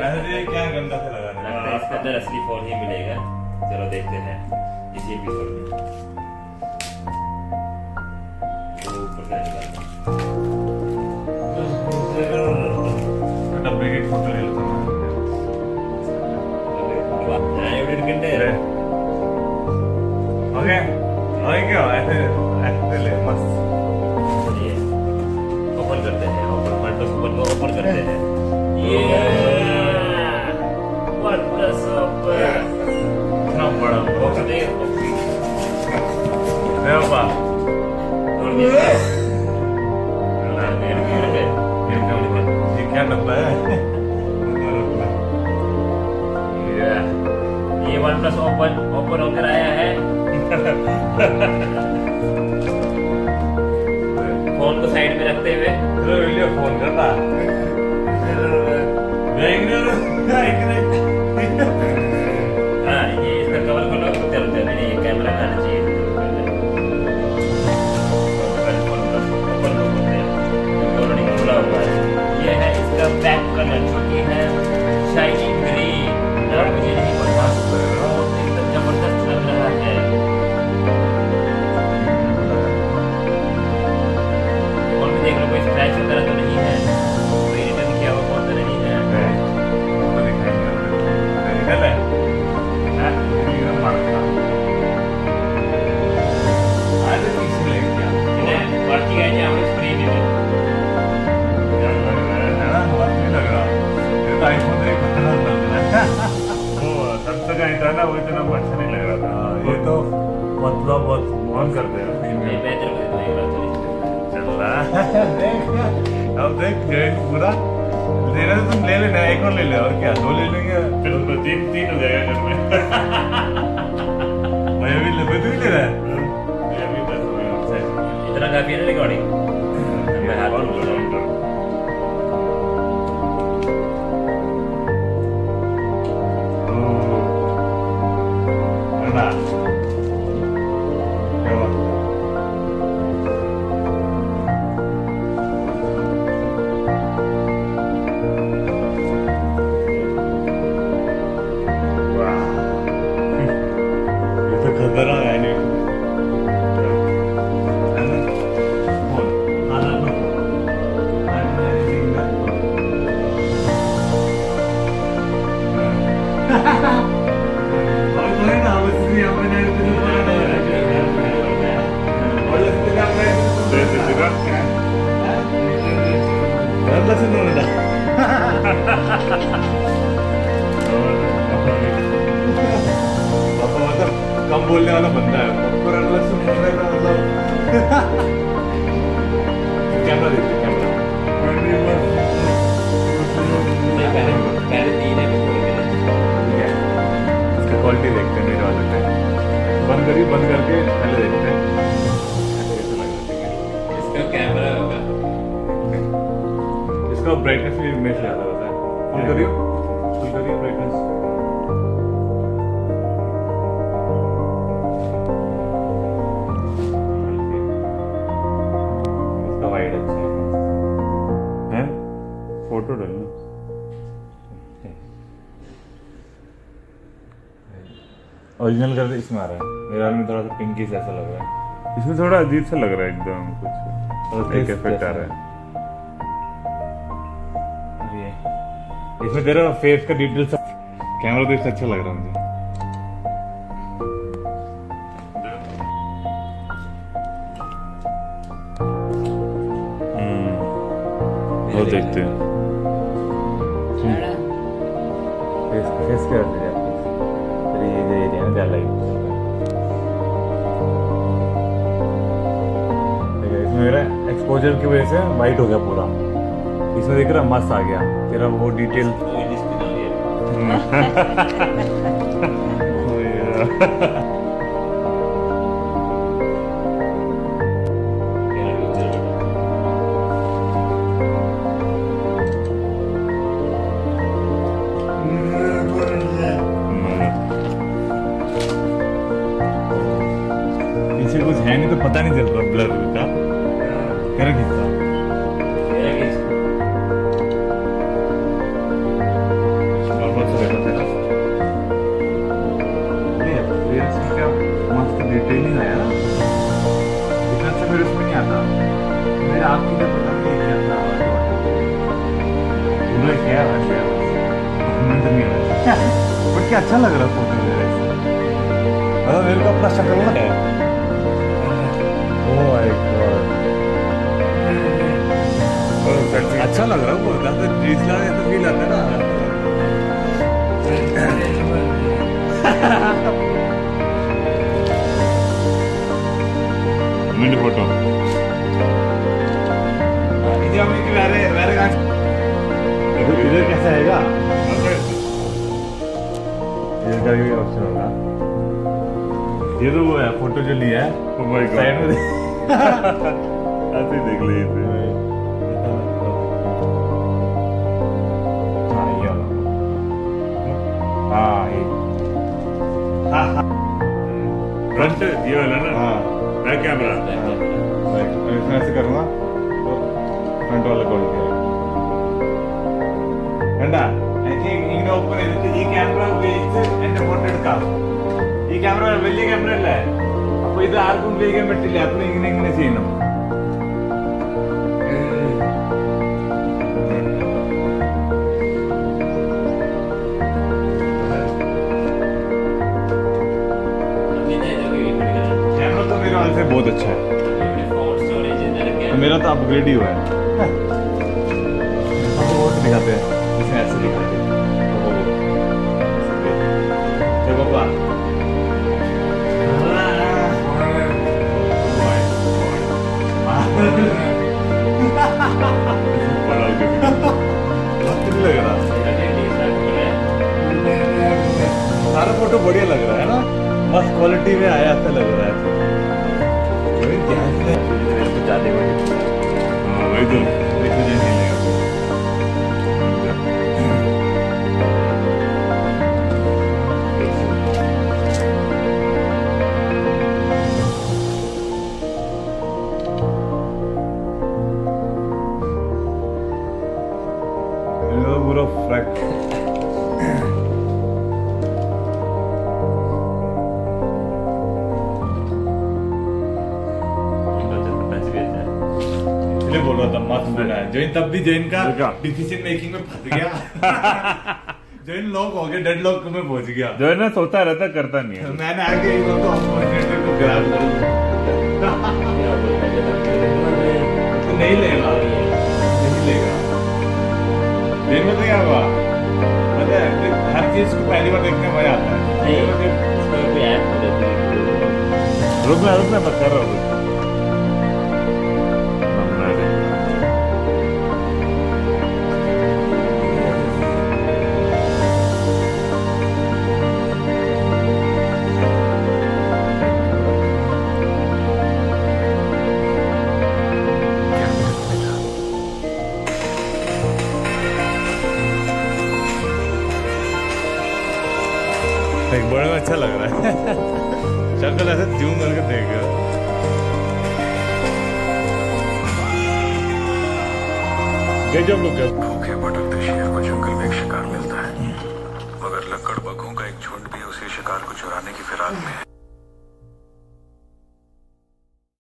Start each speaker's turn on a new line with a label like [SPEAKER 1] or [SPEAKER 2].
[SPEAKER 1] क्या गंदा सा लगा रहा
[SPEAKER 2] लगता है इसके अंदर असली फोन ही मिलेगा। चलो देखते हैं इसी एपिसोड में। ऊपर से
[SPEAKER 1] डब्बे की फोटो ले लेता हूँ। ओके ओके क्या ऐसे ऐसे ले मस्त।
[SPEAKER 2] ओपन करते हैं, ओपन को ओपन करते हैं। ये
[SPEAKER 1] इतना बड़ा
[SPEAKER 2] बॉक्स दे
[SPEAKER 1] बाबा
[SPEAKER 2] तोड़ दिया।
[SPEAKER 1] ये क्या डब्बा है?
[SPEAKER 2] ये OnePlus ओपन होकर आया है। फोन को साइड में रखते हुए
[SPEAKER 1] वीडियो फोन करता
[SPEAKER 2] हाँ, ये इसका कवर खोलो। चलते नहीं, ये कैमरा आना चाहिए। ये है इसका बैक कलर, जो कि है शाइनिंग ग्रीन। मुझे नहीं पता, एकदम जबरदस्त लग रहा है। फोन में देख लो कोई स्क्रैच वगैरह तो नहीं है, कोई रिटर्न किया हुआ फोन तो नहीं है।
[SPEAKER 1] ना वो इतना अच्छा नहीं लग रहा था। ये तो मतलब बहुत ऑन करते हैं। चल रहा अब देख पूरा लेना तो तुम ले लेना, एक और ले ले और क्या, दो ले लेंगे फिर तो तीन हो जाएगा घर में। मैं भी ले रहा है
[SPEAKER 2] इतना काफी है रिकॉर्डिंग। मैं हाथ
[SPEAKER 1] कम बोलने वाला बंदा है। कैमरा देखिए, कैमरा इसका क्वालिटी देखते हैं। मेरे वाले बंद करिए, बंद करके पहले देखते हैं
[SPEAKER 2] इसका कैमरा होगा।
[SPEAKER 1] इसका ब्राइटनेस भी इमेज ज्यादा होता है। फुल करिए ब्राइटनेस। इसका वाइड अच्छा है, फोटो डालना। ओरिजिनल कर इसमें आ रहा है, मेरे हाल में थोड़ा सा पिंकी सा ऐसा लग रहा है। इसमें थोड़ा अजीब सा लग रहा है, एकदम कुछ एक इफेक्ट आ रहा है। इसमें तेरा फेस का डिटेल सब कैमरा तो इससे अच्छा लग रहा है मुझे। वो देखते हैं फेस क्या होती है ये एरिया में ज्यादा इसमें मेरा एक्सपोजर की वजह से वाइट हो गया पूरा। इसमें देख रहा मस्त आ गया तेरा वो डिटेल। पीछे कुछ है नहीं तो पता नहीं चल रहा ब्लर का तेरा खींचता। बट क्या अच्छा लग रहा है फोटो में। मतलब मेरे को अपना शक्ल ना है। ओह माय गॉड, अच्छा लग रहा है वो। जैसे डीएसएलआर ऐसा फील आता है ना। मिनट फोटो इधर कैसा आएगा? इधर का भी ऑप्शन होगा। ये तो वो है फोटो जो लिया है साइड में ऐसे देख ले इसे। हाँ ये फ्रंट ये वाला ना। हाँ बैक कैमरा मैं ऐसे करूँगा तो फ्रंट वाला खोल के കണ്ടാ എനിക്ക് ഇങ്ങനെ ഓപ്പൺ ചെയ്തിട്ട് ഈ ക്യാമറ ഉപയോഗിച്ച് എന്റെ ഫോട്ടോ എടുക്കാം. ഈ ക്യാമറ വലിയ ക്യാമറ അല്ലേ, അപ്പൊ ഇത് ആർക്കും ഉപയോഗിക്കാൻ പറ്റില്ല. അപ്പൊ ഇങ്ങനെ ഇങ്ങനെ ചെയ്യണം. कैमरा तो मेरे वाले से बहुत अच्छा है. मेरा तो अपग्रेड ही हुआ है. आपको बहुत दिखाते हैं, इसमें ऐसे दिखाते हैं. देखो पापा लग रहा सारा फोटो बढ़िया लग रहा है ना. मस्त क्वालिटी में आया ऐसा लग रहा है. वही तो पूरा फ्रैक. इसलिए बोल रहा था मस्त बना है. जैन तब भी जैन का डिसीजन मेकिंग में फंस गया. जैन लॉक हो गया, डेड लॉक में पहुंच गया. जो है ना सोता रहता करता नहीं है. मैंने आगे तो को ग्रैब कर नहीं लेगा, नहीं लेगा. जैन में तो क्या हुआ पता है, हर चीज को पहली बार देखने में मजा आता है. रुकना मत कर रहा हूँ. एक बड़ा में अच्छा लग रहा है. शक्ल ऐसे जूम करके देख रहे हो. गजब लोग
[SPEAKER 3] भूखे भटकते शेर को जंगल में एक शिकार मिलता है, मगर लकड़ बगों का एक झुंड भी उसी शिकार को चुराने की फिराक में है.